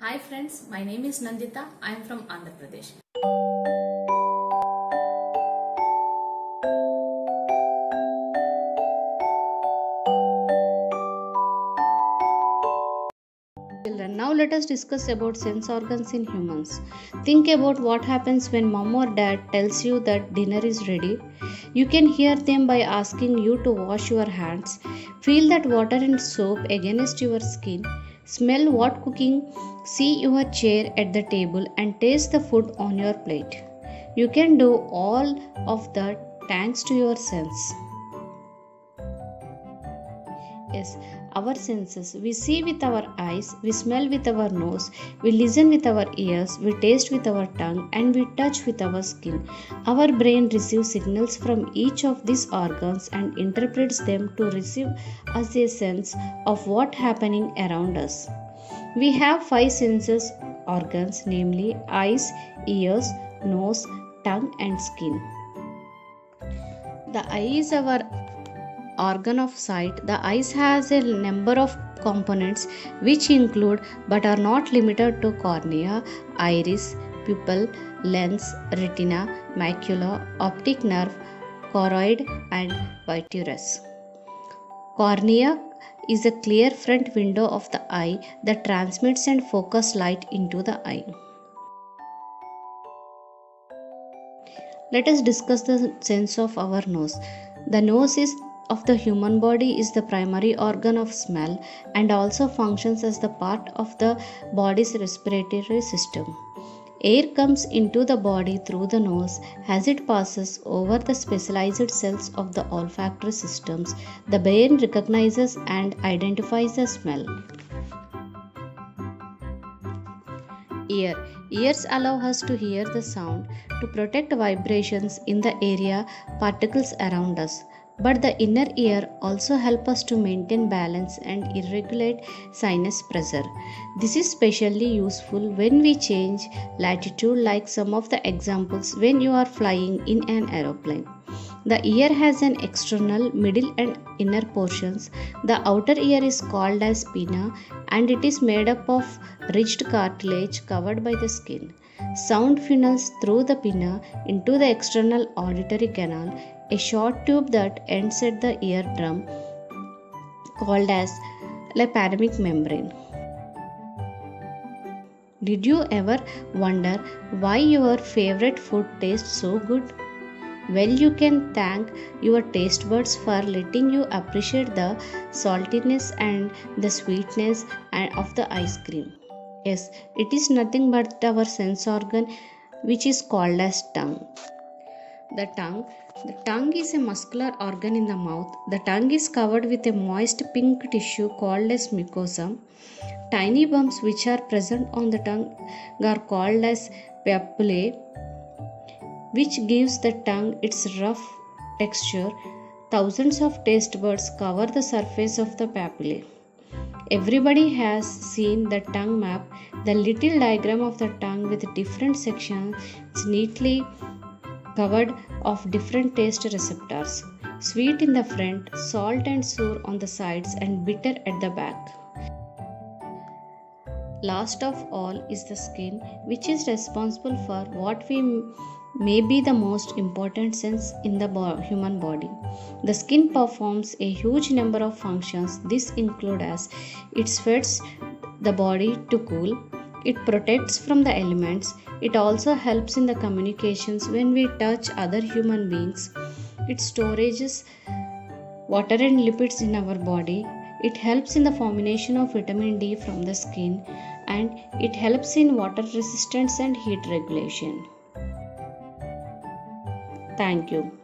Hi friends, my name is Nandita. I am from Andhra Pradesh. Children, now let us discuss about sense organs in humans. Think about what happens when mom or dad tells you that dinner is ready. You can hear them by asking you to wash your hands, feel that water and soap against your skin, smell what cooking, see your chair at the table and taste the food on your plate. You can do all of that thanks to your sense. Yes, our senses. We see with our eyes, we smell with our nose, we listen with our ears, we taste with our tongue, and we touch with our skin. Our brain receives signals from each of these organs and interprets them to receive us a sense of what's happening around us. We have five senses organs, namely eyes, ears, nose, tongue, and skin. The eye is our organ of sight. The eyes has a number of components which include but are not limited to cornea, iris, pupil, lens, retina, macula, optic nerve, choroid and vitreous. Cornea is a clear front window of the eye that transmits and focuses light into the eye. Let us discuss the sense of our nose. The nose of the human body is the primary organ of smell and also functions as the part of the body's respiratory system. Air comes into the body through the nose as it passes over the specialized cells of the olfactory systems. The brain recognizes and identifies the smell. Ears allow us to hear the sound to protect vibrations in the area particles around us. But the inner ear also helps us to maintain balance and regulate sinus pressure. This is especially useful when we change latitude, like some of the examples when you are flying in an aeroplane. The ear has an external, middle and inner portions. The outer ear is called as pinna and it is made up of ridged cartilage covered by the skin. Sound funnels through the pinna into the external auditory canal, a short tube that ends at the eardrum called as a panoramic membrane. Did you ever wonder why your favorite food tastes so good? Well, you can thank your taste buds for letting you appreciate the saltiness and the sweetness of the ice cream. Yes, it is nothing but our sense organ which is called as tongue. The tongue is a muscular organ in the mouth. The tongue is covered with a moist pink tissue called as mucosa. Tiny bumps which are present on the tongue are called as papillae, which gives the tongue its rough texture. Thousands of taste buds cover the surface of the papillae. Everybody has seen the tongue map, the little diagram of the tongue with different sections neatly covered of different taste receptors. Sweet in the front, salt and sour on the sides and bitter at the back. Last of all is the skin, which is responsible for what may be the most important sense in the human body. The skin performs a huge number of functions. This include as it feeds the body to cool, it protects from the elements, it also helps in the communications when we touch other human beings, it storages water and lipids in our body, it helps in the formation of vitamin D from the skin, and it helps in water resistance and heat regulation. Thank you.